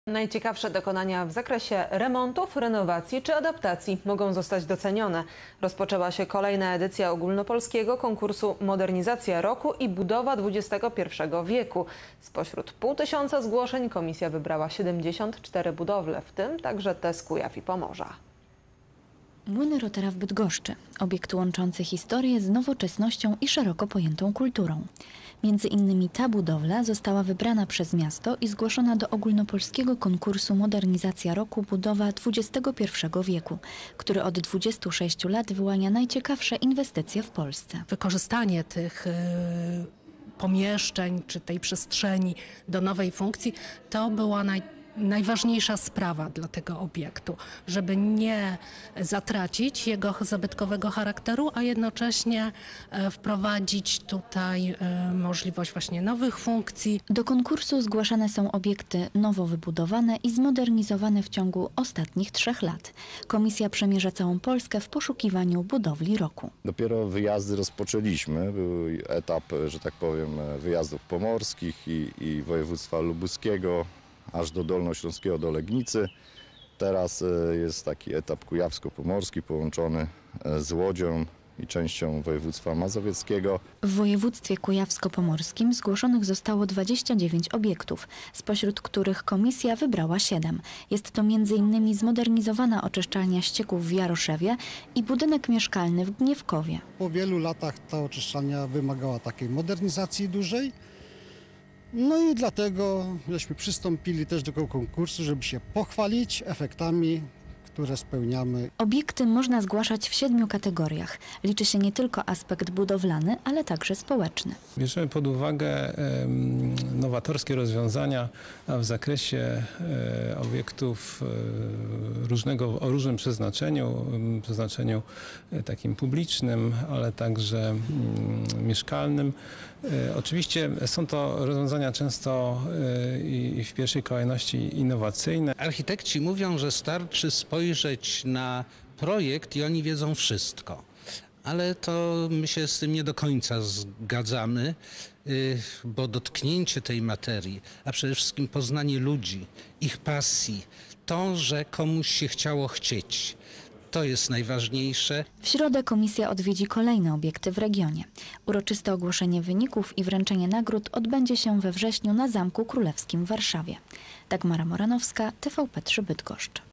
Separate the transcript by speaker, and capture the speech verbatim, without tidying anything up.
Speaker 1: Najciekawsze dokonania w zakresie remontów, renowacji czy adaptacji mogą zostać docenione. Rozpoczęła się kolejna edycja ogólnopolskiego konkursu Modernizacja Roku i Budowa dwudziestego pierwszego wieku. Spośród pół tysiąca zgłoszeń komisja wybrała siedemdziesiąt cztery budowle, w tym także te z Kujaw i Pomorza.
Speaker 2: Młyny Rotera w Bydgoszczy. Obiekt łączący historię z nowoczesnością i szeroko pojętą kulturą. Między innymi ta budowla została wybrana przez miasto i zgłoszona do ogólnopolskiego konkursu Modernizacja Roku Budowa dwudziestego pierwszego wieku, który od dwudziestu sześciu lat wyłania najciekawsze inwestycje w Polsce.
Speaker 3: Wykorzystanie tych y, pomieszczeń czy tej przestrzeni do nowej funkcji to była naj najważniejsza sprawa dla tego obiektu, żeby nie zatracić jego zabytkowego charakteru, a jednocześnie wprowadzić tutaj możliwość właśnie nowych funkcji.
Speaker 2: Do konkursu zgłaszane są obiekty nowo wybudowane i zmodernizowane w ciągu ostatnich trzech lat. Komisja przemierza całą Polskę w poszukiwaniu budowli roku.
Speaker 4: Dopiero wyjazdy rozpoczęliśmy. Był etap, że tak powiem, wyjazdów pomorskich i, i województwa lubuskiego, aż do Dolnośląskiego, do Legnicy. Teraz jest taki etap kujawsko-pomorski połączony z Łodzią i częścią województwa mazowieckiego.
Speaker 2: W województwie kujawsko-pomorskim zgłoszonych zostało dwadzieścia dziewięć obiektów, spośród których komisja wybrała siedem. Jest to między innymi zmodernizowana oczyszczalnia ścieków w Jaroszewie i budynek mieszkalny w Gniewkowie.
Speaker 5: Po wielu latach ta oczyszczalnia wymagała takiej modernizacji dużej. No i dlatego żeśmy przystąpili też do tego konkursu, żeby się pochwalić efektami, które spełniamy.
Speaker 2: Obiekty można zgłaszać w siedmiu kategoriach. Liczy się nie tylko aspekt budowlany, ale także społeczny.
Speaker 6: Bierzemy pod uwagę nowatorskie rozwiązania w zakresie obiektów różnego, o różnym przeznaczeniu, przeznaczeniu takim publicznym, ale także mieszkalnym. Oczywiście są to rozwiązania często i w pierwszej kolejności innowacyjne.
Speaker 7: Architekci mówią, że starczy spojrzeć na projekt i oni wiedzą wszystko. Ale to my się z tym nie do końca zgadzamy, bo dotknięcie tej materii, a przede wszystkim poznanie ludzi, ich pasji, to, że komuś się chciało chcieć, to jest najważniejsze.
Speaker 2: W środę komisja odwiedzi kolejne obiekty w regionie. Uroczyste ogłoszenie wyników i wręczenie nagród odbędzie się we wrześniu na Zamku Królewskim w Warszawie. Dagmara Moranowska, T V P trzy Bydgoszcz.